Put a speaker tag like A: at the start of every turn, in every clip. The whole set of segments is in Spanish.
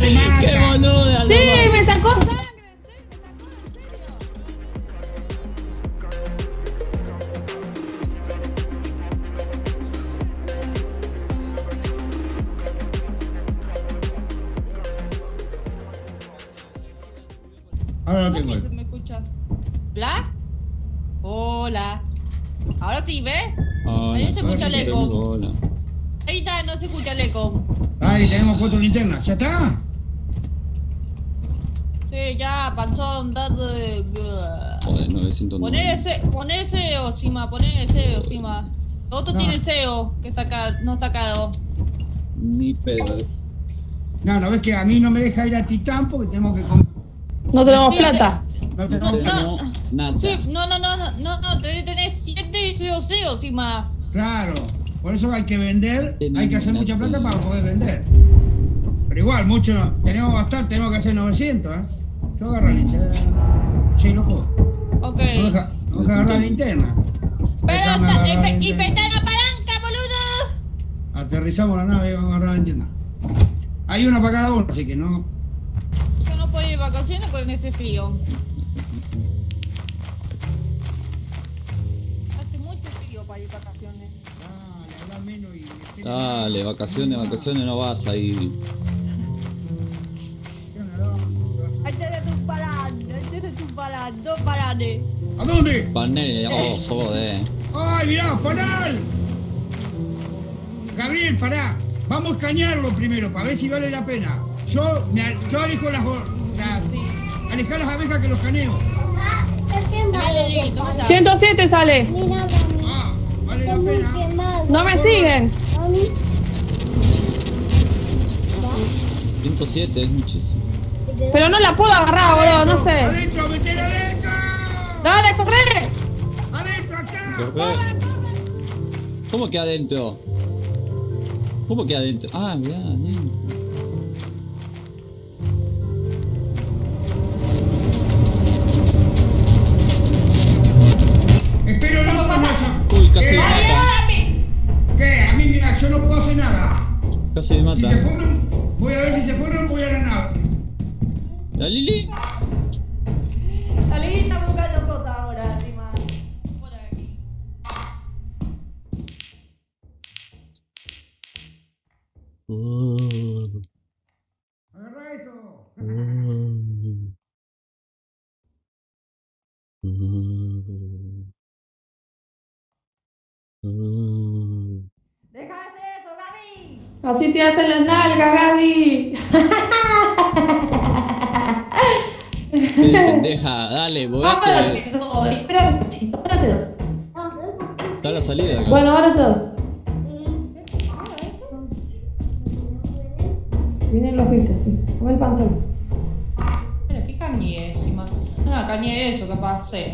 A: te mata.
B: ¡Qué boluda!
C: Sí, me sacó sangre.
A: Ahora lo tengo.
D: ¿Me escuchas? ¿Black? Hola. Ahora sí, ¿ves? Ahí no se escucha el eco.
B: Hola.
D: Ahí está, no se escucha el eco.
A: Ahí tenemos 4 linternas. ¿Ya está?
D: Sí, ya, panzón, date.
B: Joder, 900.
D: Poner el SEO, Sima, poner el SEO, Sima. Lo otro
A: No.
D: tiene SEO, que está acá, no está caro.
B: Ni pedo.
A: No, no ves que a mí no me deja ir a Titán porque tenemos que comprar.
C: No tenemos plata.
A: No tenemos
D: No,
A: plata.
B: No, nada.
D: Sí, no, tenés 7 SEO, Sima.
A: Claro. Por eso hay que vender, hay que hacer mucha plata para poder vender. Pero igual, mucho no. Tenemos bastante, tenemos que hacer 900, ¿eh? Yo agarro la linterna. Che, loco.
D: Ok.
A: No deja agarrar la linterna.
D: Pero
A: Déjame agarrar la
D: y
A: linterna.
D: petá la palanca, boludo.
A: Aterrizamos la nave y vamos a agarrar la linterna. Hay una para cada uno, así que no.
D: Yo no puedo ir de vacaciones con este frío. Hace mucho frío para ir de vacaciones.
A: Dale, habla menos y.
B: Dale, vacaciones no vas a ir.
D: Ahí tenés un parante, dos paranes.
A: ¿A dónde?
B: Panel, oh, joder.
A: ¡Ay, mirá, panal! Gabriel, pará. Vamos a escanearlo primero para ver si vale la pena. Yo alejo alejar las abejas que los escaneo.
C: 107 sale.
A: Ah, vale la pena.
C: No me siguen.
B: 107 es muchísimo.
C: Pero no la puedo agarrar, boludo, no sé.
A: ¡Adentro, meter adentro!
C: Dale, corre.
A: ¡Adentro, acá!
B: Corre. ¿Cómo que adentro? ¿Cómo que adentro? Ah, mirá, adentro.
A: Espero no con eso.
B: Uy, casi me
A: ¿Qué?
B: mata.
A: ¿Qué? A mí, mira, yo no puedo hacer nada.
B: Casi me
A: Si
B: mata.
A: se fueron, voy a ver si se fueron, voy a la nave.
B: ¿La Lili?
D: Salí, está buscando cosas ahora, encima. Por aquí.
A: Agarra eso.
D: ¡Deja de hacer eso, Gaby!
C: Así te hacen las nalgas, Gaby.
B: Sí, pendeja, dale, movete.
C: Espera un poquito, espérate.
B: Está la salida acá.
C: Bueno, ahora todo. Vienen los bichos, sí. Come el panzón.
D: Pero qué cañé encima. No, cañé eso, capaz, sí.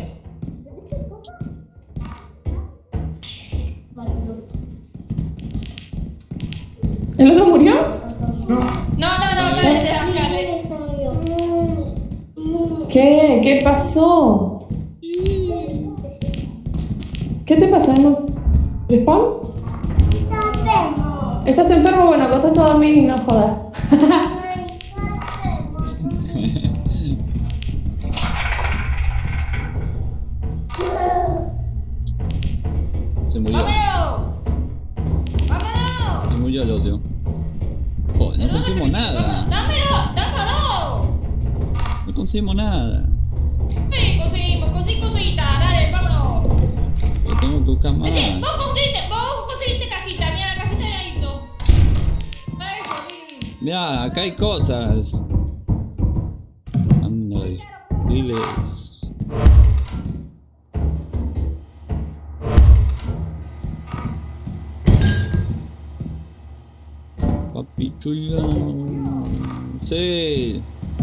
C: ¿El otro murió?
D: No, dale, déjale.
C: ¿Qué? ¿Qué pasó? ¿Qué te pasa, Emma? ¿Respawn? ¿Estás enfermo? Bueno, acostate a dormir y no jodas.
B: Se murió.
D: ¡Vámonos! ¡Vámonos!
B: Se murió el otro. Joder, no conseguimos nada.
D: ¡Dámelo!
B: No conseguimos nada.
D: Sí, conseguí cositas, dale, vámonos.
B: Pero tengo que buscar más.
D: Sí, vos conseguiste cajita, mira la cajita de adicto.
B: Mirá, acá hay cosas. Anda, diles. Papi chulo. Sí.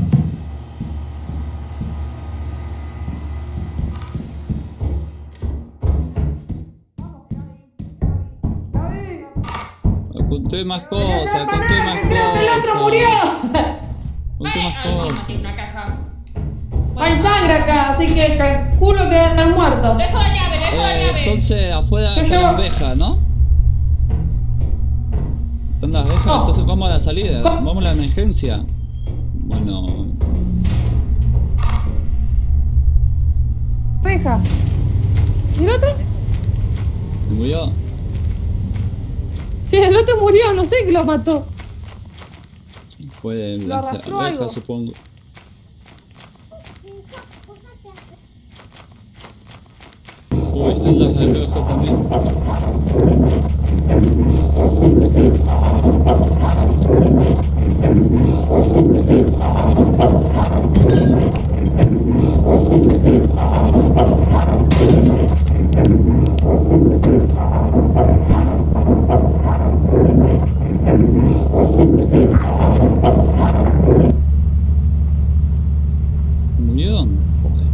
B: Conté más cosas, conté más
C: ¡El otro
B: cosas.
C: murió!
B: Conté más cosas.
D: Una caja.
C: Hay sangre acá, así que calculo que debe estar muerto.
D: Dejo la llave.
B: Entonces afuera
C: Yo
B: están
C: llevo-
B: las abejas, ¿no? ¿Están las abejas?
C: No.
B: Entonces vamos a la salida,
C: ¿Cómo?
B: vamos a la emergencia. Bueno.
C: Reja. ¿Y el otro?
B: ¿Se murió?
C: Sí, el otro murió, no sé qué lo mató.
B: Fue
C: Lo
B: la
C: arrastró
B: abeja,
C: algo.
B: supongo. Uy, están las abejas también. ¿Murieron? Joder.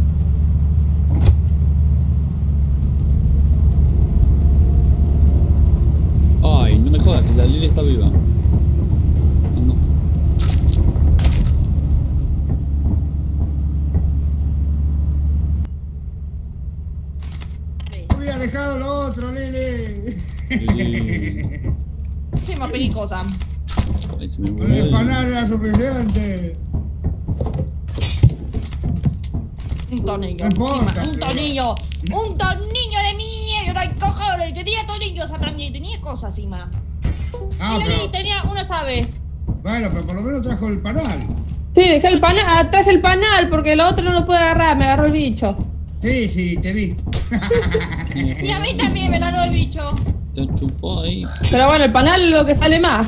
B: Ay, no me jodas, que la Lili está viva. Ah, no.
A: Había dejado lo otro, Lili.
B: Lili.
D: Sí, más pelicosa.
B: Ay, se me
A: Con el
B: murió.
A: panal era suficiente.
D: Un tornillo.
A: No importa,
D: Encima, un
A: pero-
D: tornillo. Un tornillo de mierda. ¡Ay, cojones! Tenía tornillos también. Tenía cosas encima.
A: Ah,
D: Mira,
A: pero,
D: tenía una ave.
A: bueno, pero por lo menos trajo el panal.
C: Sí, dejé el panal, traje el panal porque el otro no lo puede agarrar, me agarró el bicho.
A: Sí, sí, te vi.
D: Y a mí también me la dio el bicho.
B: Te chupó ahí.
C: Pero bueno, el panal es lo que sale más.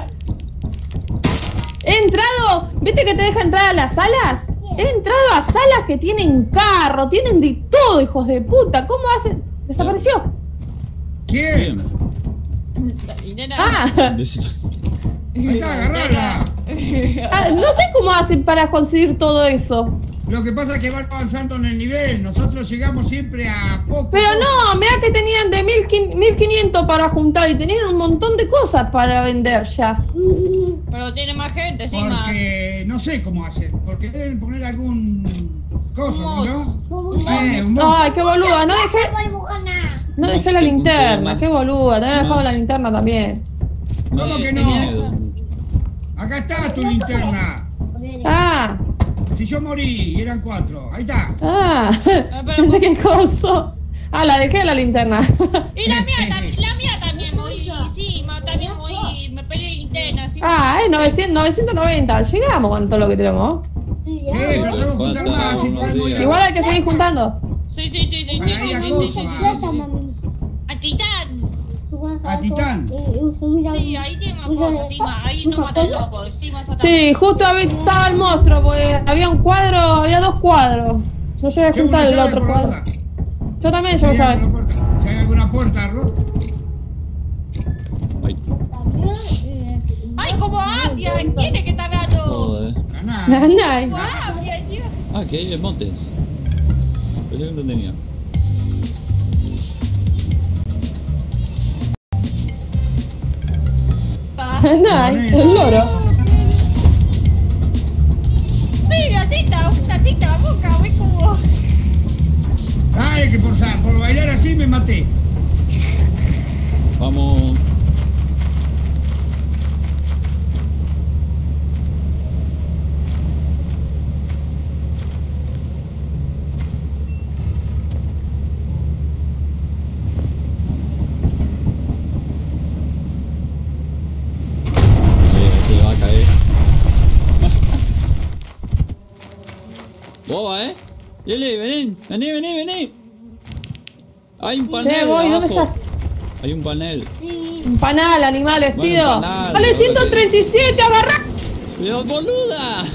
C: He entrado, ¿viste que te deja entrar a las salas? He entrado a salas que tienen carro, tienen de todo, hijos de puta. ¿Cómo hacen? ¿Desapareció?
A: ¿Quién?
D: Y nena.
C: Ah,
A: Ahí está, agarrala.
C: no sé cómo hacen para conseguir todo eso.
A: Lo que pasa es que van avanzando en el nivel. Nosotros llegamos siempre a poco.
C: Pero no, mirá que tenían de 1500 para juntar y tenían un montón de cosas para vender ya.
D: Pero tiene más gente encima.
A: Porque no sé cómo hacen. Porque deben poner algún coso,
D: Un
A: ¿no?
D: mod.
A: Un mod.
C: Ay, qué boluda, no dejé la linterna, qué boluda, te había dejado la linterna también.
A: ¿Cómo que no? Acá está tu linterna.
C: Ah,
A: Si yo morí y eran 4. Ahí está.
D: pero-
C: pensé que coso. Ah, la dejé la linterna.
D: Y la mía también morí. Sí, también morí. Me peleé linterna. Sí,
C: Ah, 990, llegamos con todo lo que tenemos.
A: Sí, pero tengo que juntar más. Si no, no irá.
C: Igual hay que seguir juntando.
D: sí, sí.
A: Para ir a coso,
D: A Titán.
A: a Titán.
D: Sí, ahí tiene más cosas encima. Ahí no mata el loco. Encima está
C: Sí, justo estaba el monstruo, porque había un cuadro, había 2 cuadros. No llegué a
A: Llevo
C: juntar
A: una
C: el
A: llave
C: otro
A: por la
C: cuadro.
A: duda.
C: Yo también,
A: Si
C: yo
A: hay
C: sabes.
A: alguna puerta- si hay alguna puerta rota.
B: Ay,
D: ¡Ay, como Atia! ¿Quién es que está gato?
B: joder.
A: Nada.
C: Nice.
D: ¡Guau, tío!
B: Ah, que hay en montes. Pero yo no tenía.
C: Nice, el loro.
D: Mira, tita, la boca, muy como.
A: Dale, que por bailar así me maté.
B: Vamos. Se va a caer. Boba, Lili, vení. Hay un panel
C: Che, voy, ¿dónde
B: abajo.
C: estás?
B: Hay un panel.
C: Un panal, animales,
B: Bueno,
C: tío.
B: un panal,
C: Vale,
B: ahora
C: 137, agarra.
B: ¡Pero boluda!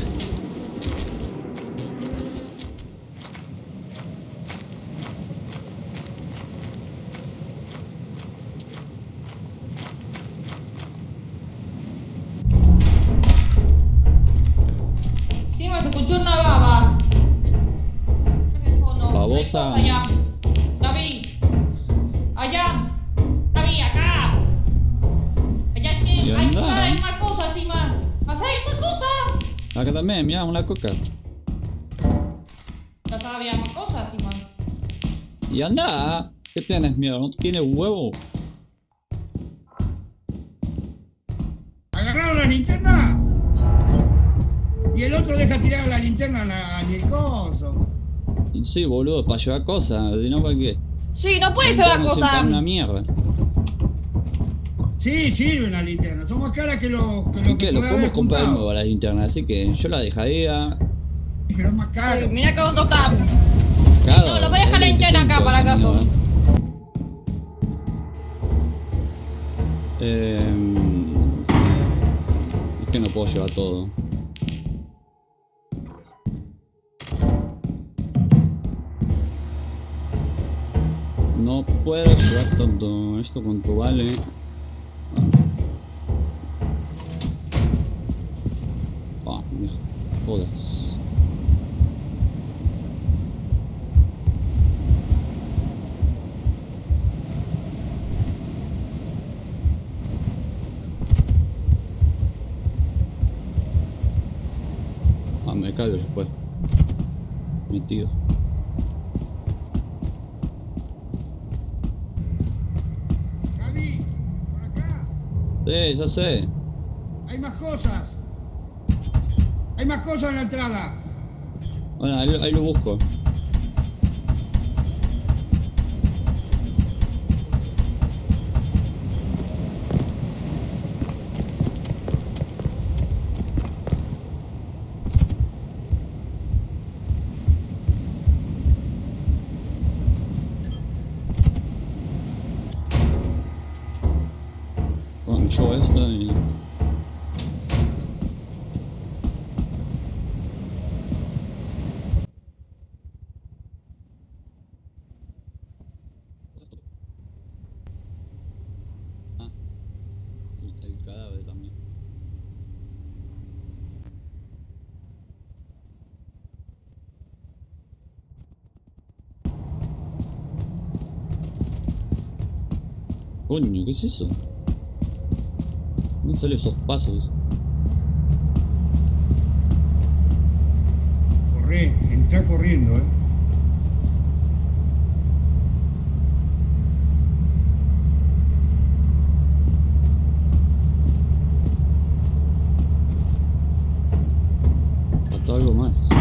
D: Sí, me escuchó una baba.
B: Babosa.
D: Allá. David. Allá. David, acá. Allá
B: Y
D: tiene. Hay
B: anda.
D: más cosas encima. Más hay más cosas.
B: Acá también, mira, una coca.
D: Ya había más cosas encima.
B: Y anda. ¿Qué tienes miedo? ¿No tienes huevo?
A: ¿Agarraron la linterna? Y el otro deja tirar la linterna al el coso.
B: Sí, boludo, para llevar cosas, si no, ¿para qué?
D: Sí, no puede llevar cosas.
B: Una mierda.
A: Sí, sirve una linterna. Son más caras que lo
B: ¿Y qué? Lo
A: podés
B: podemos
A: haber
B: comprar de
A: juntado.
B: nuevo a la linterna, así que yo la dejaría.
A: Pero es más caro.
D: Sí, mira que otro está.
B: Claro,
D: No, lo voy a dejar la linterna acá, para acaso.
B: Es que no puedo llevar todo. No puedo llevar todo. ¿Esto cuánto vale? Ah, mira, jodas. Ah, me caigo después. Metido.
A: Gaby, por acá.
B: Sí, ya sé.
A: Hay más cosas. Hay más cosas en la entrada.
B: Bueno, ahí lo busco. Bueno, yo esto y... Ah, el cadáver también. Coño, ¿qué es eso? ¿Dónde salen esos pasos?
A: Corre, entra corriendo,
B: Falta algo más.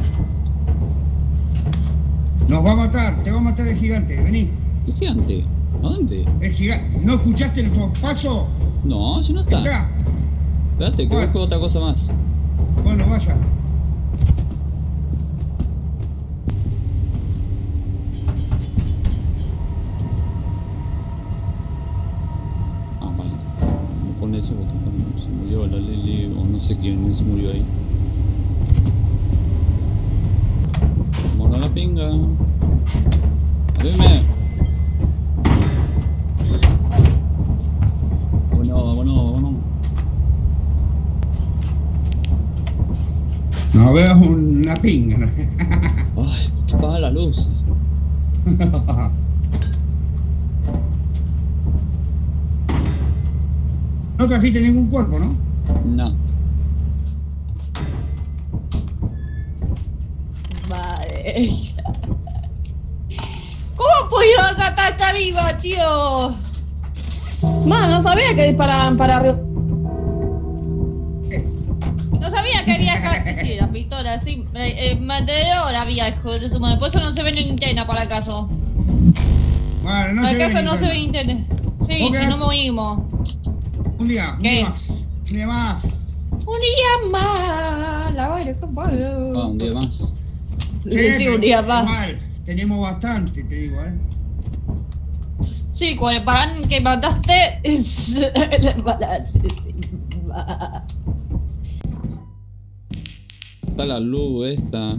A: Nos va a matar, te va a matar el gigante, vení.
B: ¿Qué gigante? ¿A dónde?
A: El gigante. ¿No escuchaste nuestros pasos?
B: No, si no está.
A: Entra.
B: Espérate, que
A: Bueno.
B: busco otra cosa más.
A: Bueno, vaya.
B: Ah, vale. Me pone eso porque se murió la Lily o no sé quién se murió ahí. Vámonos a la pinga. ¡Abrime! Vámonos.
A: No veas una pinga. ¿No?
B: Ay, ¿por qué apaga la luz?
A: No trajiste ningún cuerpo, ¿no?
B: No.
D: Vale. ¿Cómo puedo sacar esta viva, tío?
C: Man, no sabía que disparaban para arriba.
D: No sabía que había sí, la pistola, sí. Mantenedor había, hijo de su madre. Por eso no se ve en linterna, para acaso.
A: Bueno, no
D: Para
A: se ve
D: acaso
A: ni
D: no se
A: tanto.
D: ve linterna. Sí,
A: Ok.
D: si no morimos.
A: Un día
D: ¿Qué?
A: más. Un día más.
D: Un día más. La baile con
B: Ah, un día más.
D: Sí,
A: pero
D: un día más.
A: igual, tenemos bastante, te digo,
D: Sí, con el parán que mataste. El parán.
B: Está la luz esta.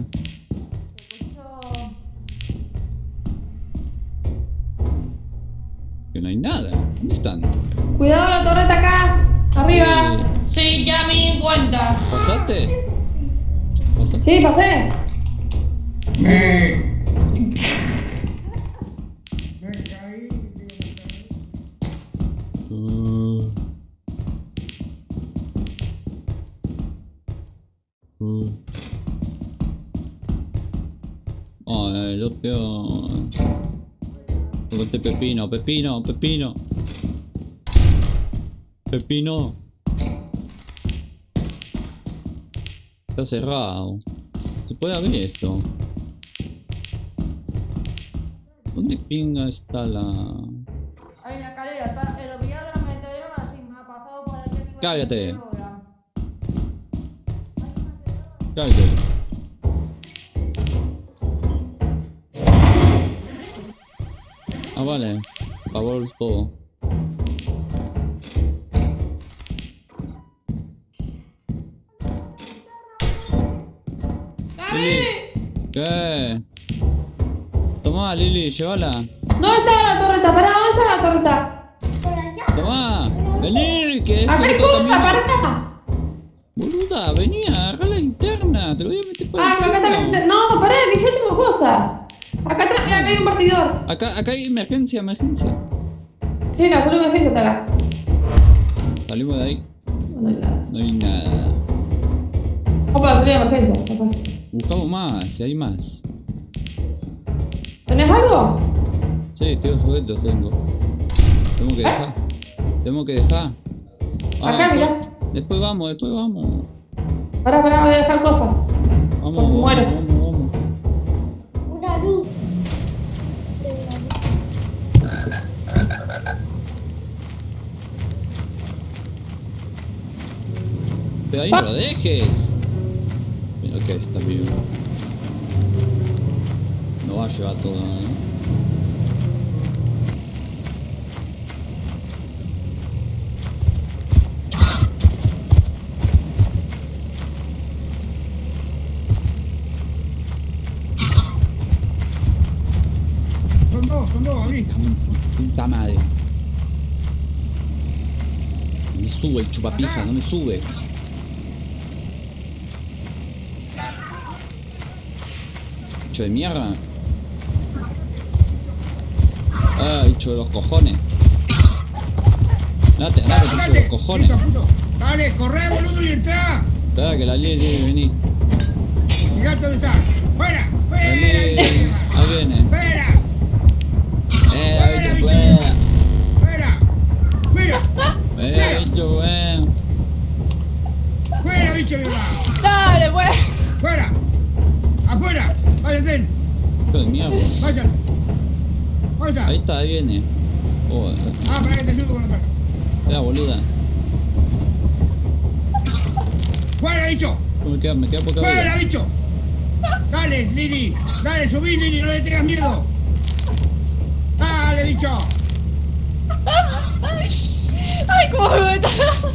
B: Que no hay nada. ¿Dónde están?
C: Cuidado, la torre está acá. Arriba.
D: Sí, ya me di cuenta.
B: ¿Pasaste? ¿Pasaste?
C: Sí, pasé.
A: Me caí.
B: Uh. Ay, lo peor. Este pepino. Está cerrado. Se puede abrir esto. ¿Dónde pinga está la...?
C: Ahí en la escalera, está el obligador de la meteorona, así me ha pasado por el técnico.
B: Cállate. Cállate. Ah, vale. Por favor, todo. Lili. ¿Qué? Tomá, Lili, llévala.
C: ¿Dónde está la torreta? Pará, ¿dónde está la torreta?
B: Tomá. Vení, que es
C: A ver,
B: otro
C: escucha,
B: camino.
C: pará.
B: Boluda, vení, agarrá la linterna. Te lo voy a meter por el
C: Ah, pero acá
B: culo.
C: también. No, pará, que yo tengo cosas. Acá atrás, mira, acá hay un partidor.
B: Acá hay emergencia, emergencia.
C: Sí, la solo emergencia está acá.
B: Salimos de ahí.
C: No hay nada.
B: No hay nada.
C: Vamos para la salida de emergencia, papá.
B: Buscamos más, si hay más.
C: ¿Tenés algo?
B: Sí, tengo juguetes, tengo. Tengo que dejar. Tengo que dejar.
C: Acá, mirá.
B: Después vamos, después vamos.
C: Pará, voy a dejar cosas.
B: Vamos,
C: Por si muero.
B: vamos.
E: Una luz.
B: Pero ahí no lo dejes. Mira que está vivo. No va a llevar todo, ¿eh?
A: Son dos, abrí.
B: Puta madre. No me sube el chupapija, no me sube. Bicho de mierda. Ah, bicho de los cojones. Date, bicho de los cojones.
A: Listo, puto. Dale, corre, boludo, y entra.
B: Espera que la Lili vení.
A: Fíjate dónde está. ¡Fuera!
B: La Lili,
A: ¡Fuera!
B: ahí viene.
A: ¡Fuera!
B: Bicho, fuera.
A: ¡Fuera! ¡Fuera!
B: Bicho, fuera.
A: ¡Fuera, bicho violado!
D: Dale, pues.
A: ¡Fuera! ¡Afuera! ¡Váyanse!
B: Bicho de mierda.
A: ¡Váyanse! ¿Dónde está?
B: Ahí está, ahí viene. Oh,
A: Ah, para que te ayudo con la cara.
B: espera, boluda.
A: ¡Fuera, bicho!
B: Me queda poca
A: ¡Fuera,
B: vida.
A: bicho! ¡Dale, Lili! ¡Dale, subí, Lili! ¡No le tengas miedo! ¡Dale, bicho!
D: Ay, cómo me meto.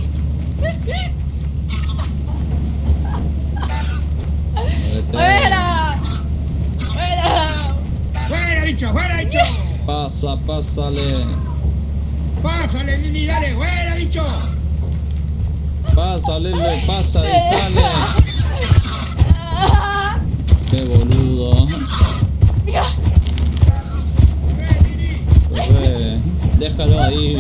D: ¡Fuera! ¡Fuera!
A: ¡Fuera, bicho! ¡Fuera, bicho!
B: Pásale.
A: ¡Pásale, Lili! ¡Dale! ¡Fuera, bicho!
B: Pásale, dale. Qué boludo. Corre. Déjalo ahí.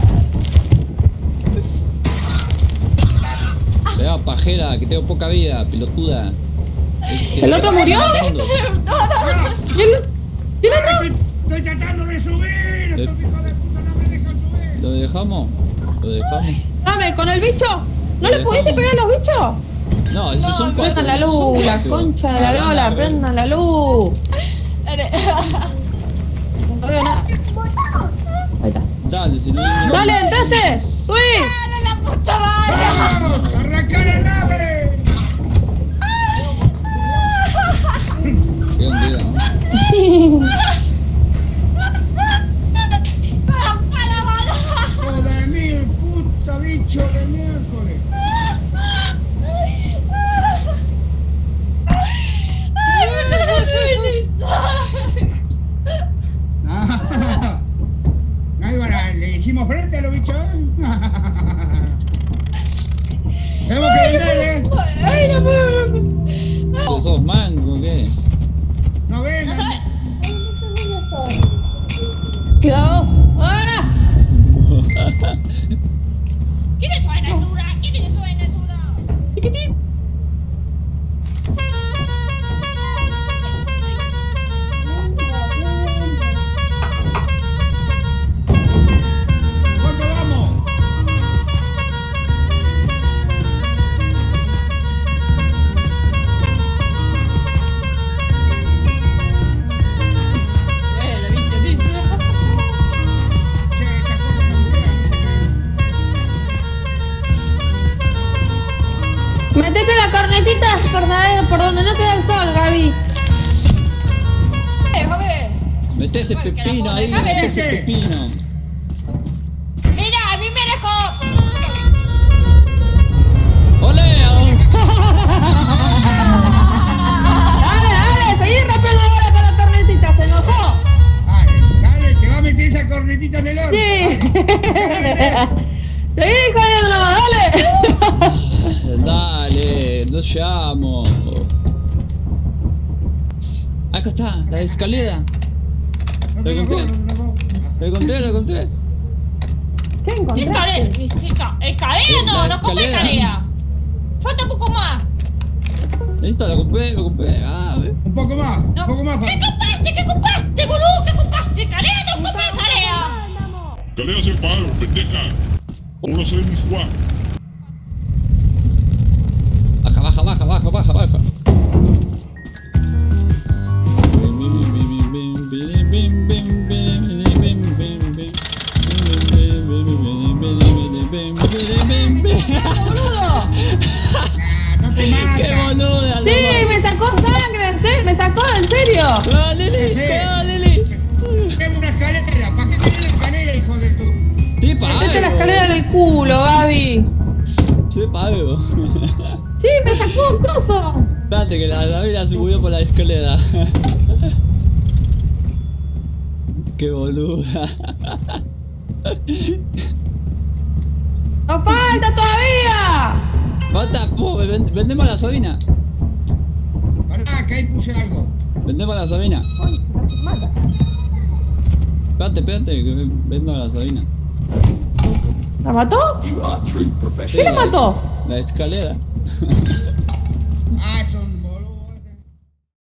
B: Pegá, pajera, que tengo poca vida, pelotuda.
C: ¿El otro murió? ¿Y el otro?
A: ¡Estoy tratando de subir! ¡Estos hijos de puta no me dejan subir!
B: ¿Lo dejamos?
C: Dame, con el bicho. ¿No le pudiste pegar a los bichos?
B: No, esos son cuatro.
C: Prendan la
B: son
C: luz, la
B: cuatro.
C: concha de la lola, prendan la luz. No veo nada. Ahí está.
B: Dale, si no.
C: ¡Dale, entraste! ¡Uy!
D: ¡Dale la puta madre!
A: ¡Vamos! ¡Arranca la nave!
B: Qué hundida, ¿no?
A: ¡Hijo de mil puta bicho de miércoles! Ahí va, le hicimos frente a los bichos. Tenemos que vender,
C: al sol, Gaby.
D: Déjame.
B: Mete ese
D: Bueno, que la
B: pepino
D: puedo
B: ahí,
D: dejar,
B: mete ese
A: ese.
B: pepino.
D: Mira, a mí me dejó.
B: ¡Ole!
C: Dale, seguí rompiendo bola con la cornetita, se enojó.
A: Dale, te va a meter esa cornetita en el horno.
C: Sí.
A: Dale.
C: Seguí jodiendo nomás, dale.
B: Dale, no llamo. Acá está, la escalera.
A: No
B: Lo
A: me
B: encontré.
A: no.
B: Lo encontré.
C: ¿Qué encontraste?
D: Escalera no,
B: La
D: no compré
B: escalera.
D: escalera. Falta un poco más.
B: Listo, lo compré. Ah, ve.
A: Un poco más,
D: No.
A: un poco más.
D: ¿Qué compraste? ¿Qué compraste, boludo? ¿Qué compraste? ¿Escalera? No compré escalera.
F: Escalera sin pago, pendeja. Uno se ve mi jugar.
B: Baja.
C: ¡Boludo!
A: No te
B: ¡Qué
A: matas.
B: boluda!
C: Sí, me sacó sangre, me sacó, en serio.
B: ¡Ah, Lili!
A: Sí.
B: ¡Ah, Lili!
A: Tengo una escalera. ¿Para qué tenés la escalera, hijo de tu?
B: Sí, pago.
C: Metete la escalera en el culo, Gaby.
B: Sí, pago.
C: Sí, me sacó un coso.
B: Espérate que la vida se subió por la escalera. ¡Qué boluda!
C: ¡No falta todavía!
B: Falta, vendemos la Sabina.
A: Pará, que ahí puse algo.
B: Vendemos la Sabina.
C: Mata.
B: Espérate, que vendo la Sabina.
C: ¿La mató? ¿Quién la mató?
B: La escalera.
A: Ah, son